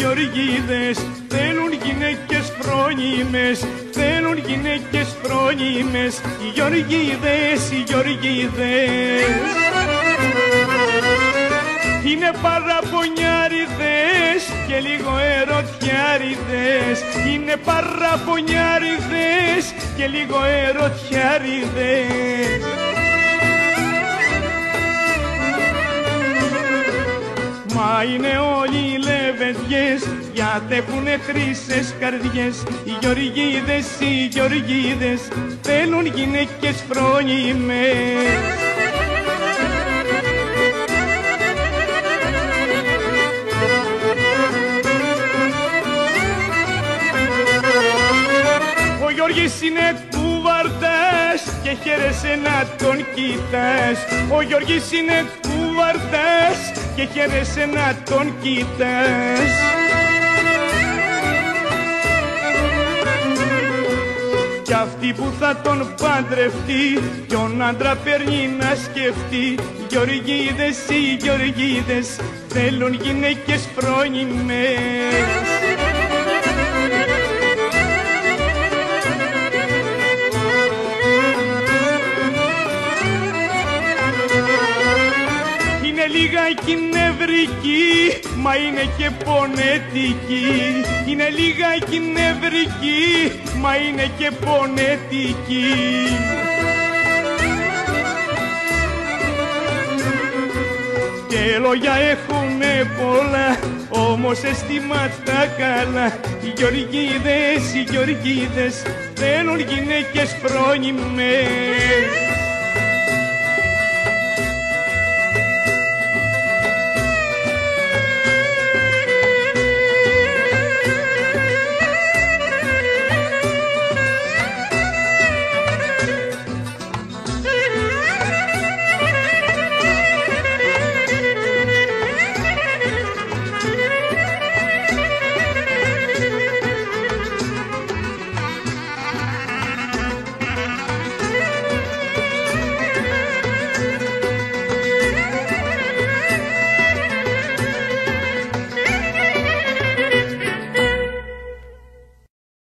Γεωργίδες, θέλουν γυναίκες φρόνιμες, θέλουν γυναίκες φρόνιμες, οι Γεωργίδες, οι Γεωργίδες. Είναι παραπονιάριδες και λίγο ερωτιάριδες, είναι παραπονιάριδες και λίγο ερωτιάριδες. Μα είναι όλοι οι λεβεδιές, γιατί έχουνε χρυσές καρδιές. Οι Γεωργίδες, οι Γεωργίδες, θέλουν γυναίκες φρόνιμες. Ο Γιώργης είναι κουβαρτάς και χαίρεσαι να τον κοιτάς. Ο Γιώργης είναι κουβαρτάς και χαίρεσαι να τον κοιτάς. Κι αυτή που θα τον παντρευτεί, ποιον άντρα παίρνει να σκεφτεί. Οι Γεωργίδες, οι Γεωργίδες, θέλουν γυναίκες φρόνιμες. Είναι λίγακι νευρική, μα είναι και πονετική. Είναι λίγακι νευρική, μα είναι και πονετική. Και λόγια έχουνε πολλά, όμως αισθήματα καλά. Οι Γεωργίδες, οι Γεωργίδες, θέλουν γυναίκες φρόνιμες.